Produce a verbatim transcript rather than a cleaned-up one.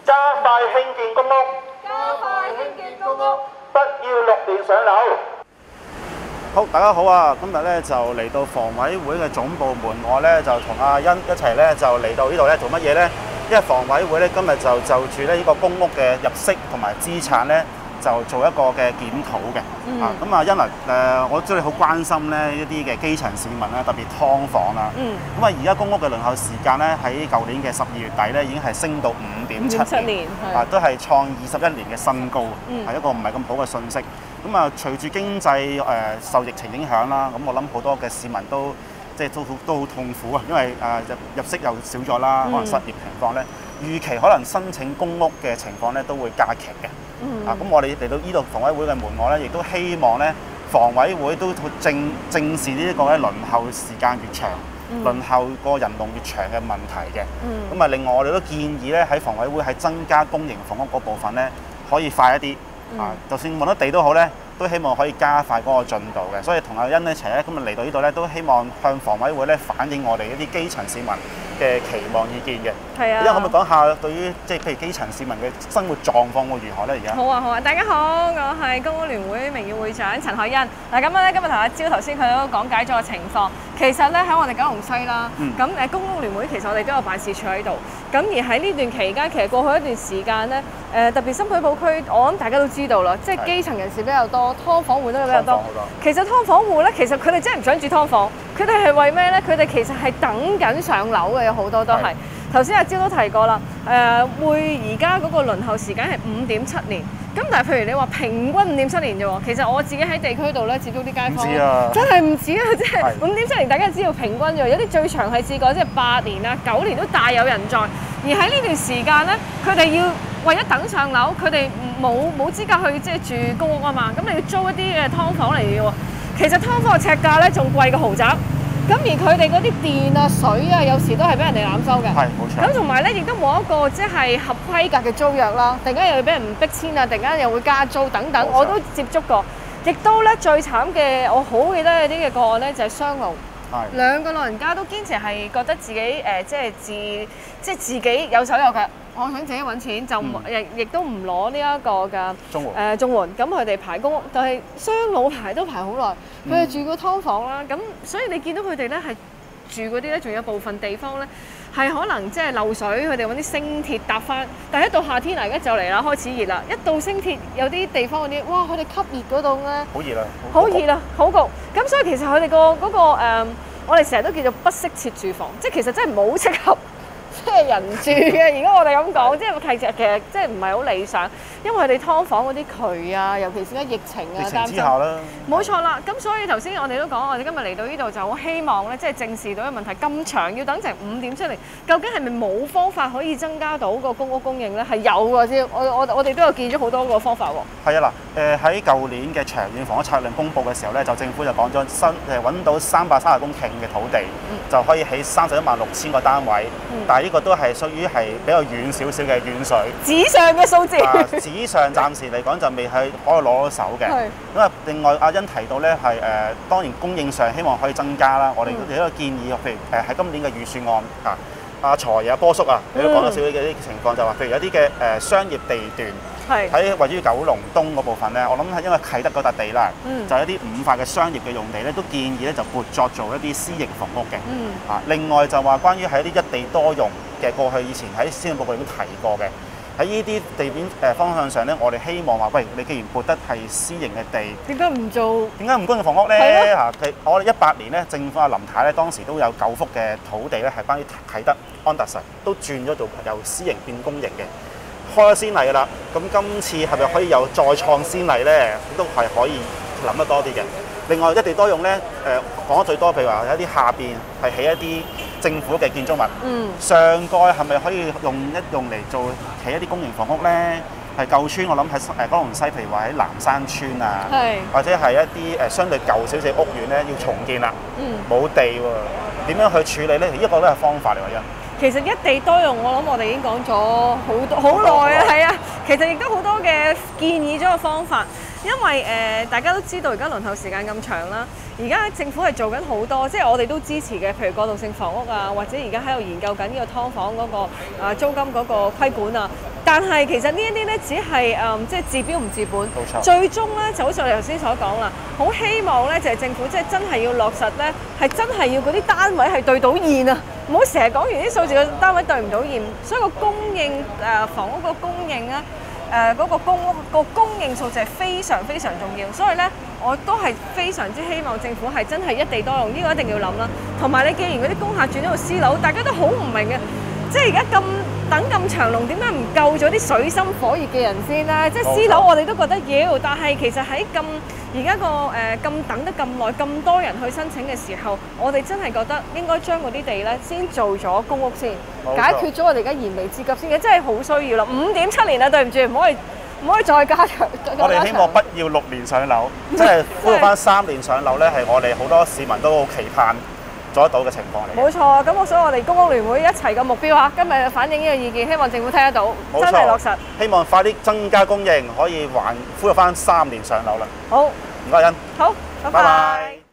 加快興建公屋， 加快興建公屋， 不要六年上樓。好，大家好啊！今日咧就嚟到房委會嘅總部門外咧，就同阿欣一齊咧就嚟到呢度咧做乜嘢咧？因為房委會咧今日就就住咧呢個公屋嘅入息同埋資產咧，就做一個嘅檢討嘅。嗯、啊，咁啊欣啊，誒，我知道你好關心咧一啲嘅基層市民啦，特別劏房啦。嗯。咁啊，而家公屋嘅輪候時間咧，喺舊年嘅十二月底咧，已經係升到五點七年，啊，都係創二十一年嘅新高，係、嗯、一個唔係咁好嘅訊息。咁啊，隨住經濟誒、呃、受疫情影響啦，咁我諗好多嘅市民都即係都都好痛苦啊，因為誒、呃、入入息又少咗啦，可能失業情況咧，預期可能申請公屋嘅情況咧都會加劇嘅。嗯、啊，咁我哋嚟到呢度房委會嘅門外咧，亦都希望咧房委會都正正視呢一個咧輪候時間越長，嗯、輪候個人龍越長嘅問題嘅。咁啊、嗯，另外我哋都建議咧喺房委會喺增加公營房屋嗰部分咧，可以快一啲。嗯、啊，就算揾得地都好咧，都希望可以加快嗰個進度嘅。所以同阿欣一齊咧，今日嚟到呢度咧，都希望向房委會咧反映我哋一啲基層市民嘅期望意見嘅。係啊，因為可唔可以講下對於即係譬如基層市民嘅生活狀況會如何咧？而家好啊好啊，大家好，我係公屋聯會名譽會長陳海欣。嗱咁咧，今日同阿朝頭先佢都講解咗個情況。其實咧喺我哋九龍西啦，咁誒、嗯、公屋聯會其實我哋都有辦事處喺度。咁而喺呢段期間，其實過去一段時間咧，誒、呃、特別深水埗區，我諗大家都知道啦，即係基層人士比較多，劏房戶都比較多。其實劏房戶咧，其實佢哋真係唔想住劏房，佢哋係為咩咧？佢哋其實係等緊上樓嘅，有好多都係。頭先阿朝都提過啦，誒、呃、會而家嗰個輪候時間係五點七年，咁但係譬如你話平均五點七年啫喎，其實我自己喺地區度咧接觸啲街坊，啊、真係唔止啊！即係五點七年，大家知道平均啫喎，有啲最長係試過即係八年啊、九年都大有人在。而喺呢段時間咧，佢哋要為咗等上樓，佢哋冇冇資格去即係住公屋啊嘛，咁你要租一啲嘅劏房嚟嘅喎。其實劏房嘅尺價咧仲貴過豪宅。咁而佢哋嗰啲電啊、水啊，有時都係俾人哋濫收嘅。係，冇錯。咁同埋咧，亦都冇一個即係合規格嘅租約啦。突然間又要俾人唔逼遷啊，突然間又會加租等等，我都接觸過。亦都咧最慘嘅，我好記得有啲嘅個案咧，就係雙老。係。兩個老人家都堅持係覺得自己誒、呃，即係自即係自己有手有腳。我想自己揾錢，就亦亦都唔攞呢一個嘅綜援誒綜援，咁佢哋排公屋，但係雙老排都排好耐，佢哋、嗯、住過劏房啦，咁所以你見到佢哋咧係住嗰啲咧，仲有部分地方咧係可能即係漏水，佢哋揾啲升鐵搭翻，但係一到夏天嚟，而家就嚟啦，開始熱啦，一到升鐵有啲地方嗰啲，哇！佢哋吸熱嗰度咧，好熱啦，好熱啦，好焗，咁所以其實佢哋個嗰個、呃、我哋成日都叫做不適切住房，即係其實真係冇適合。即係人住嘅，如果我哋咁講，即係其實其實即係唔係好理想，因為佢哋劏房嗰啲渠啊，尤其是而家疫情啊， 疫情之下啦， 冇錯啦。咁所以頭先我哋都講，我哋今日嚟到呢度就好希望咧，即係正視到嘅問題咁長，要等成五點七年，究竟係咪冇方法可以增加到個公屋供應咧？係有㗎先，我我我哋都有見咗好多個方法喎。係啊嗱，誒喺舊年嘅長遠房屋策略公佈嘅時候咧，就政府就講咗新誒揾到三百三十公頃嘅土地，嗯、就可以起三十一萬六千個單位，嗯、但係呢個都係屬於係比較遠少少嘅遠水， 紙上嘅數字。 啊，紙上暫時嚟講就未係可以攞到手嘅。咁啊，另外阿欣提到咧係誒，當然供應上希望可以增加啦。我哋亦都建議，譬如誒喺今年嘅預算案啊，阿財爺、阿波叔啊，你都講咗少少嘅啲情況，就話譬如有啲嘅誒商業地段。喺位於九龍東嗰部分咧，我諗係因為啟德嗰笪地啦，嗯、就一啲五塊嘅商業嘅用地咧，都建議咧就撥作做一啲私營房屋嘅。嗯、啊，另外就話關於喺啲一地多用嘅，過去以前喺施政報告已經提過嘅，喺呢啲地點誒方向上咧，我哋希望話，喂，你既然撥得係私營嘅地，點解唔做？點解唔公營房屋咧？嚇的，我哋一八年咧，政府阿林太咧當時都有九幅嘅土地咧，係關於啟德安達臣都轉咗做由私營變公營嘅。開咗先例㗎啦，咁今次係咪可以有再創先例咧？都係可以諗得多啲嘅。另外一地多用咧，誒、呃、講得最多，譬如話有啲下邊係起一啲政府嘅建築物，嗯、上蓋係咪可以用一用嚟做起一啲公營房屋咧？係舊村，我諗喺誒九龍西，譬如話喺南山村啊，是或者係一啲誒相對舊少少屋苑咧，要重建啦，冇、嗯、地喎、啊，點樣去處理咧？呢、這個都係方法嚟㗎。 其實一地多用，我諗我哋已經講咗好多好耐啊，係啊。其實亦都好多嘅建議咗個方法，因為誒、呃、大家都知道而家輪候時間咁長啦，而家政府係做緊好多，即係我哋都支持嘅，譬如過渡性房屋啊，或者而家喺度研究緊呢個劏房嗰、那個啊租金嗰個規管啊。 但係其實呢一啲咧只係誒即係治標唔治本， 冇錯。 最終咧就好似我哋頭先所講啦，好希望咧就係政府即係真係要落實咧，係真係要嗰啲單位係對到現啊！唔好成日講完啲數字嘅單位對唔到現，所以個供應誒房屋個供應咧。誒嗰、呃那個公屋個供應數字係非常非常重要，所以咧我都係非常之希望政府係真係一地多用，呢、這個一定要諗啦。同埋你既然嗰啲工廈轉咗到私樓，大家都好唔明嘅，即係而家咁等咁長龍，點解唔救咗啲水深火熱嘅人先咧？即係私樓我哋都覺得要，但係其實喺咁而家個誒咁等得咁耐，咁多人去申請嘅時候，我哋真係覺得應該將嗰啲地咧先做咗公屋先，解決咗我哋而家燃眉之急先嘅，真係好需要啦！五點七年啦，對唔住，唔可以唔可以再加長。 我哋希望不要六年上樓，即係恢復翻三年上樓咧，係我哋好多市民都好期盼做得到嘅情況嚟。 冇錯啊！咁我所以我哋公屋聯會一齊嘅目標啊，今日反映呢個意見，希望政府聽得到，真係落實。 希望快啲增加供應，可以還恢復翻三年上樓啦。 好， 唔該，欣。 好，拜拜。